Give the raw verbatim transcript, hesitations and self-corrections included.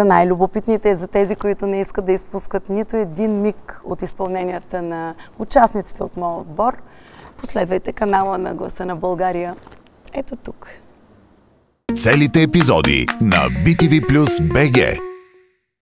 за най-любопитните, за тези, които не искат да изпускат нито един миг от изпълненията на участниците от моя отбор, последвайте канала на Гласа на България. Ето тук. Целите епизоди на би ти ви плюс точка би джи